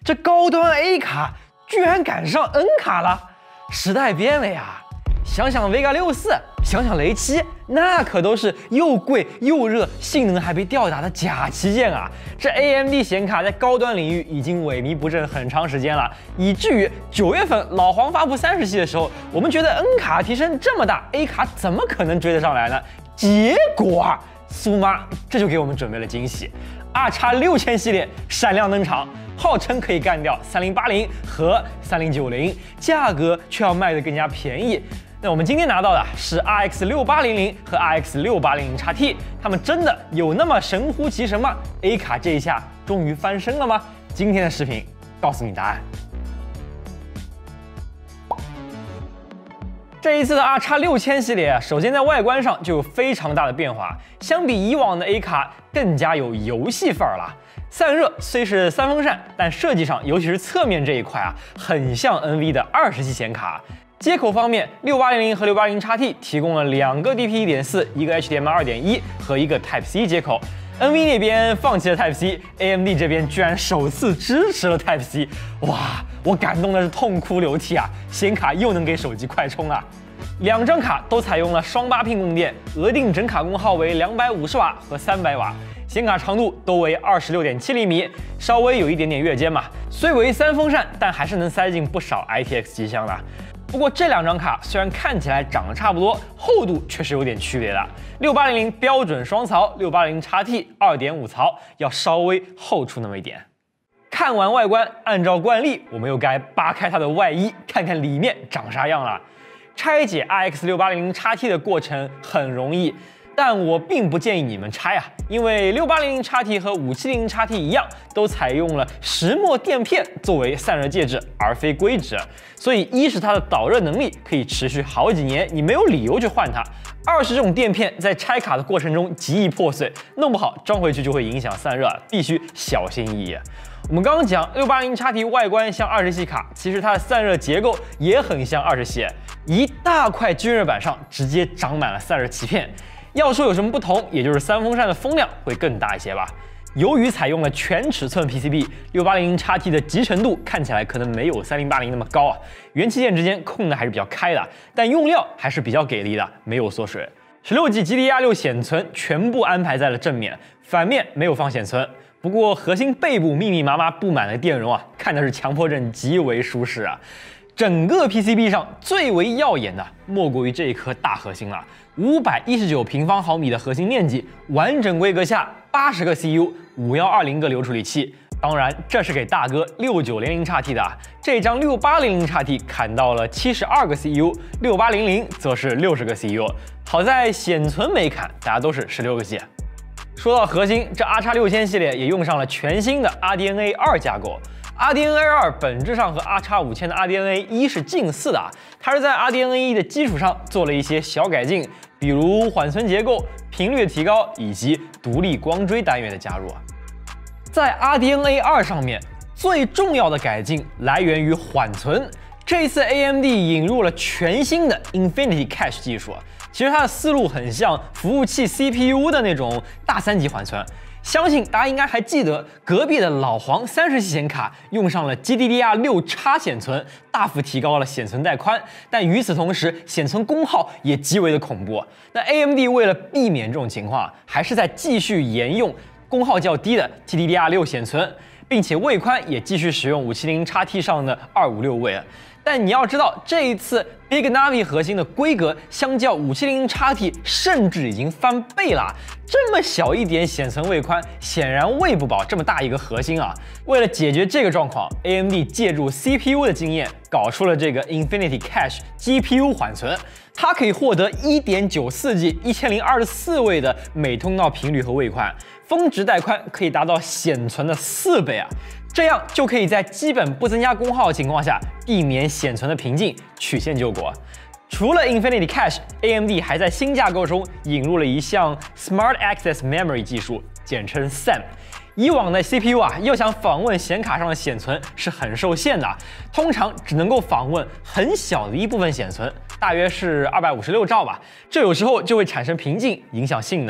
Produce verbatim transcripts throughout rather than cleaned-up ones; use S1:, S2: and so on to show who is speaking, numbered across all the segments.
S1: 这高端 A 卡居然赶上 N 卡了，时代变了呀！想想 Vega 六四，想想雷七，那可都是又贵又热，性能还被吊打的假旗舰啊！这 A M D 显卡在高端领域已经萎靡不振很长时间了，以至于九月份老黄发布三十系的时候，我们觉得 N 卡提升这么大 ，A 卡怎么可能追得上来呢？结果啊，苏妈这就给我们准备了惊喜 ，R X 六千系列闪亮登场。 号称可以干掉三零八零和三零九零，价格却要卖得更加便宜。那我们今天拿到的是 R X 六八零零和 R X 六八零零 X T， 它们真的有那么神乎其神吗 ？A 卡这一下终于翻身了吗？今天的视频告诉你答案。 这一次的 R X 六千系列啊，首先在外观上就有非常大的变化，相比以往的 A 卡更加有游戏范儿了。散热虽是三风扇，但设计上，尤其是侧面这一块啊，很像 N V 的二十系显卡。接口方面，六八零零和六八零零 X T 提供了两个 D P 一点四，一个 H D M I 二点一和一个 Type C 接口。N V 那边放弃了 Type C，A M D 这边居然首次支持了 Type C， 哇！ 我感动的是痛哭流涕啊！显卡又能给手机快充了。两张卡都采用了双八 pin 供电，额定整卡功耗为两百五十瓦和三百瓦，显卡长度都为二十六点七厘米，稍微有一点点跃肩嘛。虽为三风扇，但还是能塞进不少 I T X 机箱的。不过这两张卡虽然看起来长得差不多，厚度却是有点区别的。六八零零标准双槽，六八零零 X T 二点五槽要稍微厚出那么一点。 看完外观，按照惯例，我们又该扒开它的外衣，看看里面长啥样了。拆解 R X 六八零零 X T 的过程很容易，但我并不建议你们拆啊，因为六八零零 X T 和五七零零 X T 一样，都采用了石墨垫片作为散热介质，而非硅脂。所以，一是它的导热能力可以持续好几年，你没有理由去换它；二是这种垫片在拆卡的过程中极易破碎，弄不好装回去就会影响散热，必须小心翼翼。 我们刚刚讲六八零零 X T 外观像二十系卡，其实它的散热结构也很像二十系，一大块均热板上直接长满了散热鳍片。要说有什么不同，也就是三风扇的风量会更大一些吧。由于采用了全尺寸 P C B， 六八零零 X T 的集成度看起来可能没有三零八零那么高啊，元器件之间空的还是比较开的，但用料还是比较给力的，没有缩水。十六 G G D D R 六显存全部安排在了正面，反面没有放显存。 不过核心背部密密麻麻布满了电容啊，看的是强迫症极为舒适啊。整个 P C B 上最为耀眼的莫过于这一颗大核心了，五百一十九平方毫米的核心面积，完整规格下八十个 C U， 五一二零个流处理器。当然，这是给大哥六九零零 X T 的啊，这张六八零零 X T 砍到了七十二个 C U， 六八零零则是六十个 C U。好在显存没砍，大家都是十六个 G。 说到核心，这 R X 六千系列也用上了全新的 R D N A 二架构。R D N A 二本质上和 R X 五千的 R D N A 一是近似的啊，它是在 R D N A 一的基础上做了一些小改进，比如缓存结构、频率的提高以及独立光追单元的加入啊。在 R D N A 二上面，最重要的改进来源于缓存。这一次 A M D 引入了全新的 Infinity Cache 技术啊。 其实它的思路很像服务器 C P U 的那种大三级缓存，相信大家应该还记得隔壁的老黄三十系显卡用上了 G D D R 六 X 显存，大幅提高了显存带宽，但与此同时显存功耗也极为的恐怖。那 A M D 为了避免这种情况，还是在继续沿用功耗较低的 G D D R 六 显存，并且位宽也继续使用五七零 X T 上的二五六位。 但你要知道，这一次 Big Navi 核心的规格相较五七零零 X T 甚至已经翻倍了。这么小一点显存位宽，显然喂不饱这么大一个核心啊。为了解决这个状况 ，A M D 借助 C P U 的经验，搞出了这个 Infinity Cache G P U 缓存，它可以获得 一点九四 G 一千零二十四位的每通道频率和位宽，峰值带宽可以达到显存的四倍啊。 这样就可以在基本不增加功耗的情况下，避免显存的瓶颈，曲线救国。除了 Infinity Cache，A M D 还在新架构中引入了一项 Smart Access Memory 技术，简称 S A M。以往的 C P U 啊，要想访问显卡上的显存是很受限的，通常只能够访问很小的一部分显存，大约是二百五十六兆吧。这有时候就会产生瓶颈，影响性能。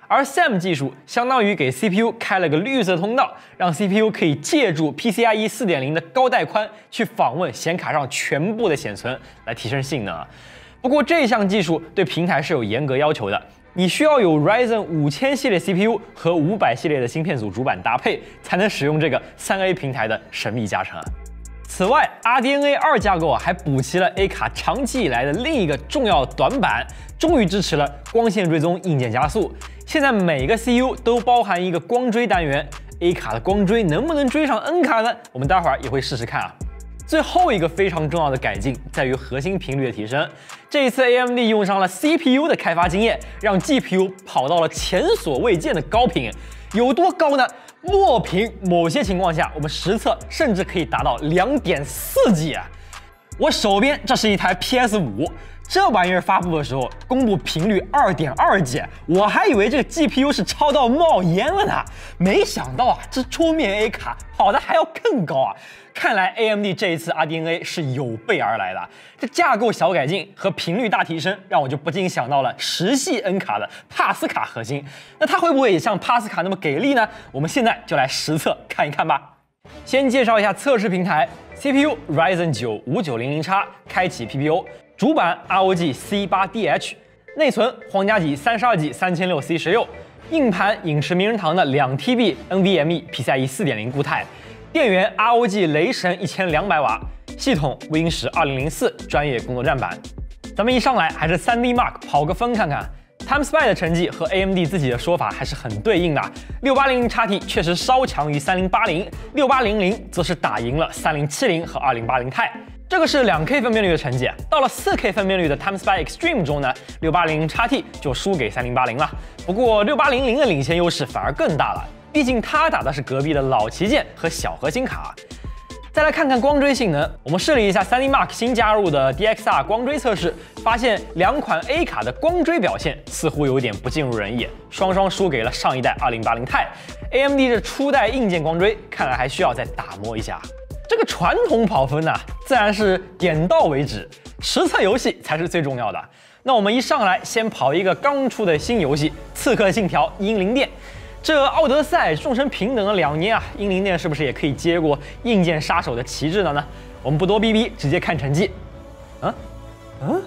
S1: 而 S A M 技术相当于给 C P U 开了个绿色通道，让 C P U 可以借助 P C I E 四点零 的高带宽去访问显卡上全部的显存，来提升性能。不过这项技术对平台是有严格要求的，你需要有 Ryzen 五千系列 C P U 和五百系列的芯片组主板搭配，才能使用这个 三 A 平台的神秘加成。此外 ，R D N A 二 架构啊还补齐了 A 卡长期以来的另一个重要短板，终于支持了光线追踪硬件加速。现在每个 C U 都包含一个光追单元 ，A 卡的光追能不能追上 N 卡呢？我们待会儿也会试试看啊。最后一个非常重要的改进在于核心频率的提升。这一次 A M D 用上了 C P U 的开发经验，让 G P U 跑到了前所未见的高频，有多高呢？墨屏某些情况下，我们实测甚至可以达到 两点四 G 啊！我手边这是一台 P S 五，这玩意儿发布的时候公布频率 二点二 G， 我还以为这个 G P U 是超到冒烟了呢，没想到啊，这桌面 A 卡跑的还要更高啊！看来 A M D 这一次 R D N A 是有备而来的，这架构小改进和频率大提升，让我就不禁想到了十系 N 卡的帕斯卡核心，那它会不会也像帕斯卡那么给力呢？我们现在就来实测看一看吧。先介绍一下测试平台 ，C P U Ryzen 九五九零零 X， 开启 P P O， 主板 R O G C 八 D H， 内存皇家级三十二 G 三千六 C 十六，硬盘影驰名人堂的两 T B NVMe P C I E 四点零固态。电源 R O G 雷神一千两百瓦，系统 Win 十二零零四专业工作站板。咱们一上来还是 三 D Mark 跑个分看看 ，TimeSpy 的成绩和 A M D 自己的说法还是很对应的。六八零零 X T 确实稍强于三零八零， 六八零零则是打赢了三零七零和二零八零 Ti。这个是 两 K 分辨率的成绩，到了 四 K 分辨率的 TimeSpy Extreme 中呢， 六八零零 X T 就输给三零八零了。不过六八零零的领先优势反而更大了。毕竟它打的是隔壁的老旗舰和小核心卡。再来看看光追性能，我们试了一下 三 D Mark 新加入的 D X R 光追测试，发现两款 A 卡的光追表现似乎有点不尽如人意，双双输给了上一代二零八零 Ti。A M D 这初代硬件光追看来还需要再打磨一下。这个传统跑分呢、啊，自然是点到为止，实测游戏才是最重要的。那我们一上来先跑一个刚出的新游戏《刺客信条：英灵殿》。这奥德赛众神平等了两年啊，英灵殿是不是也可以接过硬件杀手的旗帜了呢？我们不多逼逼，直接看成绩。嗯嗯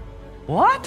S1: ，what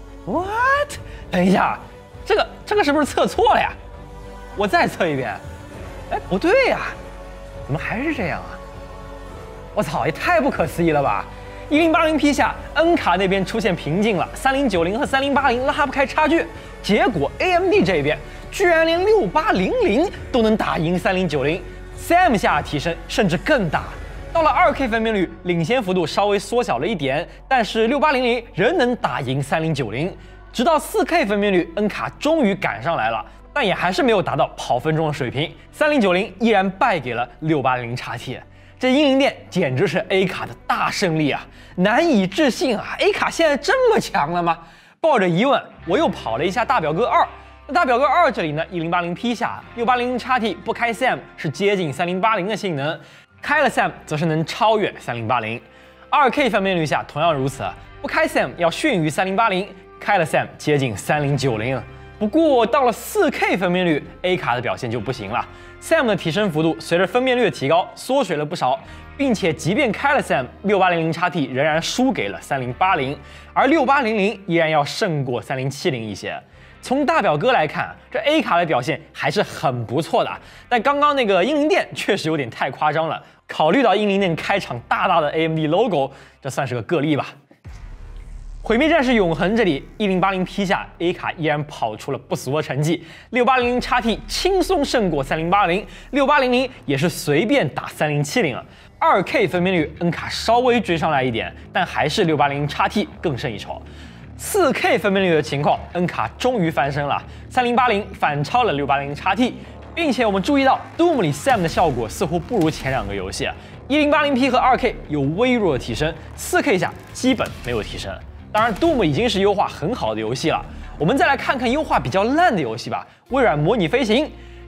S1: what？ 等一下，这个这个是不是测错了呀？我再测一遍。哎，不对呀，怎么还是这样啊？我操，也太不可思议了吧！一零八零 P 下 ，N 卡那边出现瓶颈了，三零九零和三零八零拉不开差距。结果 A M D 这边居然连六八零零都能打赢三零九零 ，S A M 下提升甚至更大。到了 二 K 分辨率，领先幅度稍微缩小了一点，但是六八零零仍能打赢三零九零。直到 四 K 分辨率 ，N 卡终于赶上来了，但也还是没有达到跑分中的水平，三零九零依然败给了六八零零 X T。这英灵殿简直是 A 卡的大胜利啊！难以置信啊 ！A 卡现在这么强了吗？抱着疑问，我又跑了一下大表哥二。那大表哥二这里呢，一零八零 P 下 六八零零 X T 不开 S A M 是接近三零八零的性能，开了 S A M 则是能超越三零八零。二 K 分辨率下同样如此，不开 S A M 要逊于三零八零，开了 S A M 接近三零九零。不过到了 四 K 分辨率 ，A 卡的表现就不行了。S A M 的提升幅度随着分辨率的提高缩水了不少，并且即便开了 S A M， 六八零零 X T 仍然输给了三零八零，而六八零零依然要胜过三零七零一些。从大表哥来看，这 A 卡的表现还是很不错的，但刚刚那个英灵殿确实有点太夸张了。考虑到英灵殿开场大大的 A M D logo， 这算是个个例吧。毁灭战士永恒这里一零八零 P 下 A 卡依然跑出了不俗的成绩， 六八零零 X T 轻松胜过三零八零， 六八零零也是随便打三零七零了。二 K 分辨率 N 卡稍微追上来一点，但还是六八零零 X T 更胜一筹。四 K 分辨率的情况 ，N 卡终于翻身了，三零八零反超了六八零零 X T， 并且我们注意到 Doom 里 S A M 的效果似乎不如前两个游戏，一零八零 P 和二 K 有微弱的提升， 四 K 下基本没有提升。当然 ，Doom 已经是优化很好的游戏了。我们再来看看优化比较烂的游戏吧。微软模拟飞行，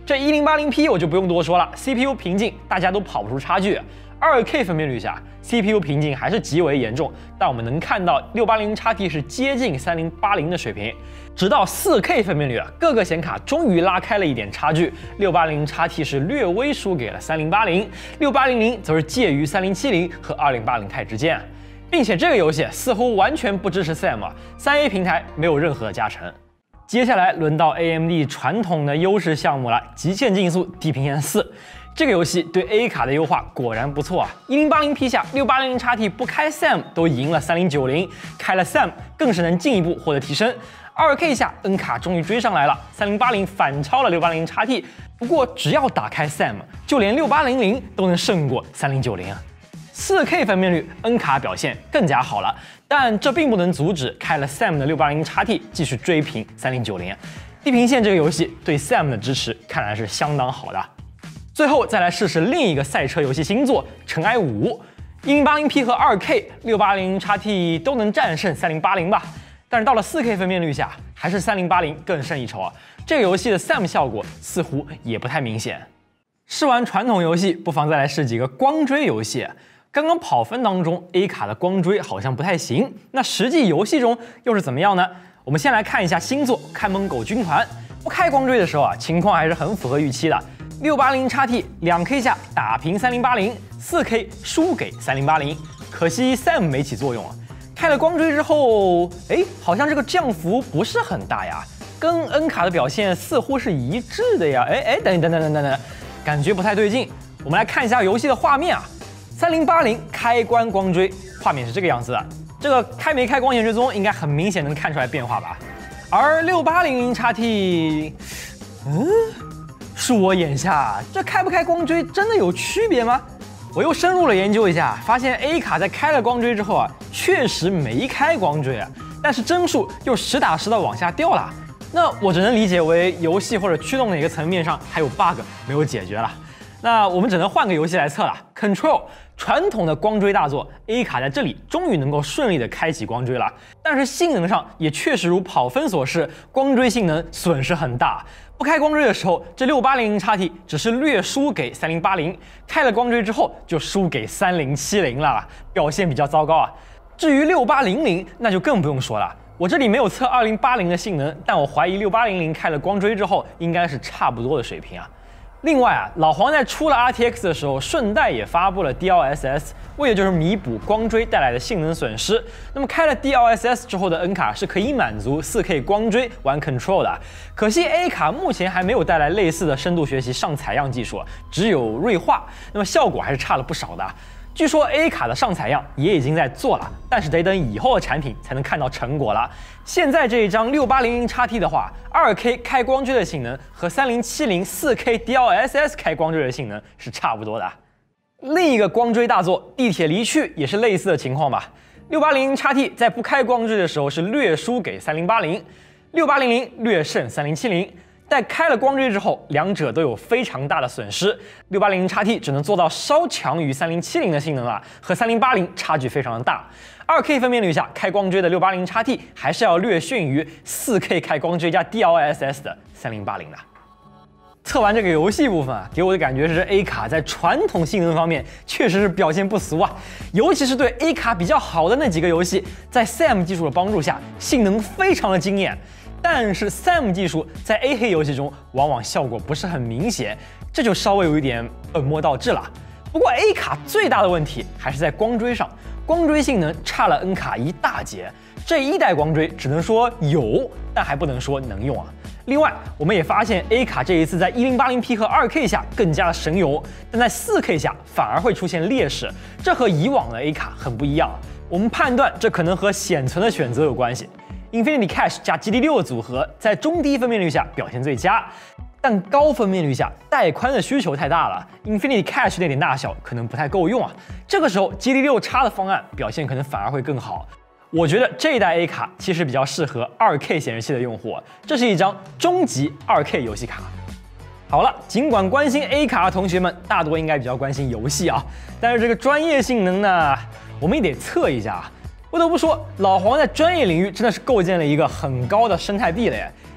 S1: 这一零八零 P 我就不用多说了 ，C P U 瓶颈大家都跑不出差距。二 K 分辨率下 ，C P U 瓶颈还是极为严重，但我们能看到六八零 X T 是接近三零八零的水平。直到四 K 分辨率啊，各个显卡终于拉开了一点差距，六八零 X T 是略微输给了三零八零，六八零零则是介于三零七零和二零八零 钛之间，并且这个游戏似乎完全不支持 S A M， 三 A 平台没有任何加成。接下来轮到 A M D 传统的优势项目了，极限竞速地平线四。这个游戏对 A 卡的优化果然不错啊！一零八零 P 下，六八零零 X T 不开 S A M 都赢了三零九零，开了 S A M 更是能进一步获得提升。二 K 下 N 卡终于追上来了，三零八零反超了六八零零 X T。不过只要打开 S A M， 就连六八零零都能胜过三零九零啊！四 K 分辨率 N 卡表现更加好了，但这并不能阻止开了 S A M 的六八零零 X T 继续追平三零九零。地平线这个游戏对 S A M 的支持看来是相当好的。最后再来试试另一个赛车游戏新作《尘埃五》，一零八零 P 和二 K 六八零 X T 都能战胜三零八零吧，但是到了四 K 分辨率下，还是三零八零更胜一筹啊！这个游戏的 S A M 效果似乎也不太明显。试完传统游戏，不妨再来试几个光追游戏。刚刚跑分当中 ，A 卡的光追好像不太行，那实际游戏中又是怎么样呢？我们先来看一下新作《看门狗军团》。不开光追的时候啊，情况还是很符合预期的。六八零 X T 两 K 下打平三零八零，四 K 输给三零八零，可惜 S A M 没起作用啊。开了光追之后，哎，好像这个降幅不是很大呀，跟 N 卡的表现似乎是一致的呀。哎哎，等等等等等等，感觉不太对劲。我们来看一下游戏的画面啊，三零八零开关光追，画面是这个样子的。这个开没开光线追踪，应该很明显能看出来变化吧。而六八零零 X T， 嗯。恕我眼下，这开不开光追真的有区别吗？我又深入了研究一下，发现 A 卡在开了光追之后啊，确实没开光追啊，但是帧数又实打实的往下掉了。那我只能理解为游戏或者驱动哪个层面上还有 bug 没有解决了。那我们只能换个游戏来测了 ，Control 传统的光追大作 ，A 卡在这里终于能够顺利的开启光追了，但是性能上也确实如跑分所示，光追性能损失很大。不开光追的时候，这六八零零 X T 只是略输给三零八零，开了光追之后就输给三零七零了，表现比较糟糕啊。至于六八零零，那就更不用说了。我这里没有测二零八零的性能，但我怀疑六八零零开了光追之后应该是差不多的水平啊。另外啊，老黄在出了 R T X 的时候，顺带也发布了 D L S S， 为的就是弥补光追带来的性能损失。那么开了 D L S S 之后的 N 卡是可以满足 四 K 光追玩 Control 的，可惜 A 卡目前还没有带来类似的深度学习上采样技术，只有锐化，那么效果还是差了不少的。据说 A 卡的上采样也已经在做了，但是得等以后的产品才能看到成果了。现在这一张六八零零 X T 的话，二 K 开光追的性能和三零七零 四 K D L S S 开光追的性能是差不多的。另一个光追大作《地铁离去》也是类似的情况吧。六八零零 X T 在不开光追的时候是略输给三零八零，六八零零略胜三零七零。在开了光追之后，两者都有非常大的损失。六八零零 X T 只能做到稍强于三零七零的性能了，和三零八零差距非常的大。二 K 分辨率下开光追的六八零零 X T 还是要略逊于四 K 开光追加 D L S S 的三零八零的。测完这个游戏部分啊，给我的感觉是 A 卡在传统性能方面确实是表现不俗啊，尤其是对 A 卡比较好的那几个游戏，在 S A M 技术的帮助下，性能非常的惊艳。但是 S A M 技术在 A 黑游戏中往往效果不是很明显，这就稍微有一点本末倒置了。不过 A 卡最大的问题还是在光追上，光追性能差了 N 卡一大截。这一代光追只能说有，但还不能说能用啊。另外，我们也发现 A 卡这一次在一零八零 P 和二 K 下更加的神游，但在四 K 下反而会出现劣势，这和以往的 A 卡很不一样。我们判断这可能和显存的选择有关系。Infinity Cache 加 G D 六 的组合在中低分辨率下表现最佳，但高分辨率下带宽的需求太大了 ，Infinity Cache 那点大小可能不太够用啊。这个时候 G D 六 X 的方案表现可能反而会更好。我觉得这一代 A 卡其实比较适合 二 K 显示器的用户，这是一张终极 二 K 游戏卡。好了，尽管关心 A 卡的同学们大多应该比较关心游戏啊，但是这个专业性能呢，我们也得测一下啊。不得不说，老黄在专业领域真的是构建了一个很高的生态壁垒。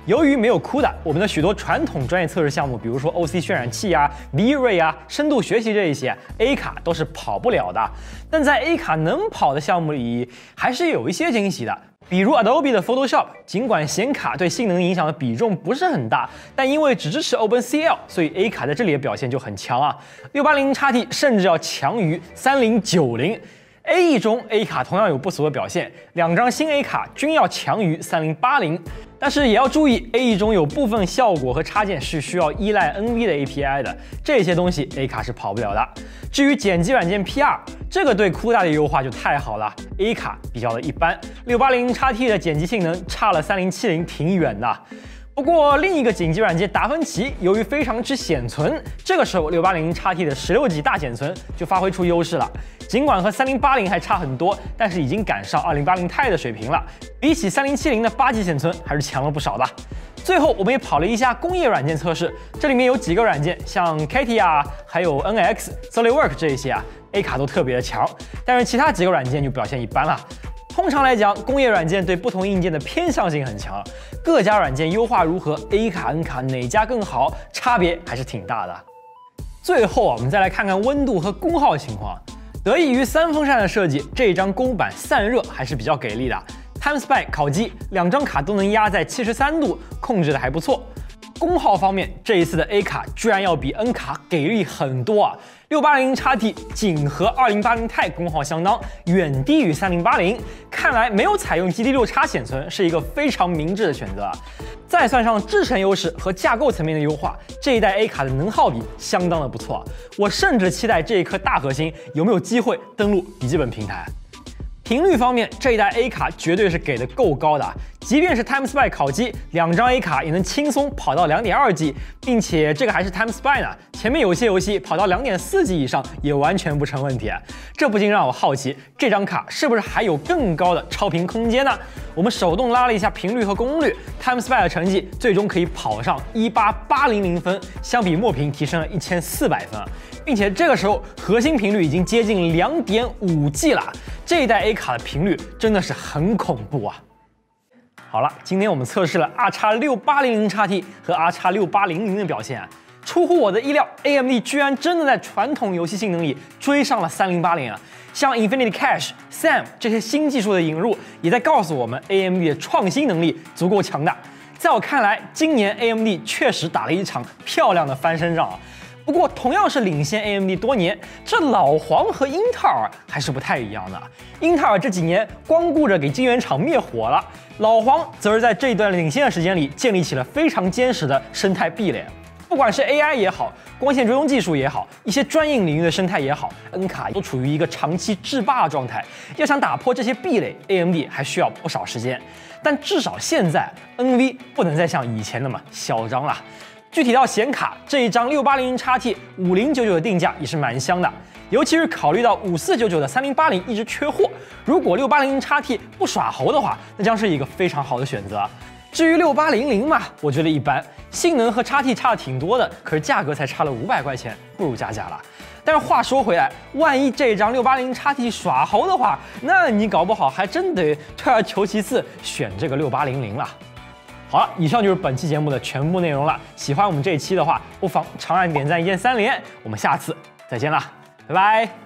S1: 由于没有 C U D A， 我们的许多传统专业测试项目，比如说 O C 渲染器啊、V-Ray 啊、深度学习这一些 ，A 卡都是跑不了的。但在 A 卡能跑的项目里，还是有一些惊喜的。 比如 Adobe 的 Photoshop， 尽管显卡对性能影响的比重不是很大，但因为只支持 OpenCL， 所以 A 卡在这里的表现就很强啊。六八零 X T 甚至要强于三零九零。A E 中 A 卡同样有不俗的表现，两张新 A 卡均要强于三零八零。但是也要注意 ，A E 中有部分效果和插件是需要依赖 N V 的 A P I 的，这些东西 A 卡是跑不了的。至于剪辑软件 P R， 这个对 C U D A 的优化就太好了 ，A 卡比较的一般。六八零 X T 的剪辑性能差了三零七零挺远的。 不过另一个剪辑软件达芬奇，由于非常之显存，这个时候六八零 X T 的十六 G 大显存就发挥出优势了。尽管和三零八零还差很多，但是已经赶上二零八零 Ti 的水平了，比起三零七零的八 G 显存还是强了不少的。最后我们也跑了一下工业软件测试，这里面有几个软件，像 Katia 还有 N X、SolidWorks 这一些啊 ，A 卡都特别的强，但是其他几个软件就表现一般了。 通常来讲，工业软件对不同硬件的偏向性很强，各家软件优化如何 ，A 卡、N 卡哪家更好，差别还是挺大的。最后啊，我们再来看看温度和功耗情况。得益于三风扇的设计，这一张公版散热还是比较给力的。TimeSpy 烤机两张卡都能压在七十三度，控制的还不错。 功耗方面，这一次的 A 卡居然要比 N 卡给力很多啊！ 六八零 X T 仅和二零八零 Ti 功耗相当，远低于三零八零。看来没有采用 G D 六 X 显存是一个非常明智的选择啊！再算上制程优势和架构层面的优化，这一代 A 卡的能耗比相当的不错。我甚至期待这一颗大核心有没有机会登陆笔记本平台。 频率方面，这一代 A 卡绝对是给的够高的，即便是 TimeSpy 烤机，两张 A 卡也能轻松跑到 两点二 G， 并且这个还是 TimeSpy 呢。前面有些游戏跑到 两点四 G 以上也完全不成问题，这不禁让我好奇，这张卡是不是还有更高的超频空间呢？我们手动拉了一下频率和功率 ，TimeSpy 的成绩最终可以跑上一八八零零分，相比墨屏提升了一千四百分，并且这个时候核心频率已经接近 两点五 G 了。 这一代 A 卡的频率真的是很恐怖啊！好了，今天我们测试了 R X 六八零零 X T 和 R X 六八零零的表现啊，出乎我的意料 ，A M D 居然真的在传统游戏性能里追上了三零八零啊！像 Infinity Cache、S A M 这些新技术的引入，也在告诉我们 A M D 的创新能力足够强大。在我看来，今年 A M D 确实打了一场漂亮的翻身仗啊！ 不过，同样是领先 A M D 多年，这老黄和英特尔还是不太一样的。英特尔这几年光顾着给晶圆厂灭火了，老黄则是在这一段领先的时间里建立起了非常坚实的生态壁垒。不管是 A I 也好，光线追踪技术也好，一些专业领域的生态也好 ，N 卡都处于一个长期制霸状态。要想打破这些壁垒 ，A M D 还需要不少时间。但至少现在 N V 不能再像以前那么嚣张了。 具体到显卡，这一张六八零零 X T 五零九九的定价也是蛮香的，尤其是考虑到五四九九的三零八零一直缺货，如果六八零零 X T 不耍猴的话，那将是一个非常好的选择。至于六八零零嘛，我觉得一般，性能和 X T 差的挺多的，可是价格才差了五百块钱，不如加价了。但是话说回来，万一这张六八零零 X T 耍猴的话，那你搞不好还真得退而求其次，选这个六八零零了。 好了，以上就是本期节目的全部内容了。喜欢我们这一期的话，不妨长按点赞一键三连。我们下次再见啦，拜拜。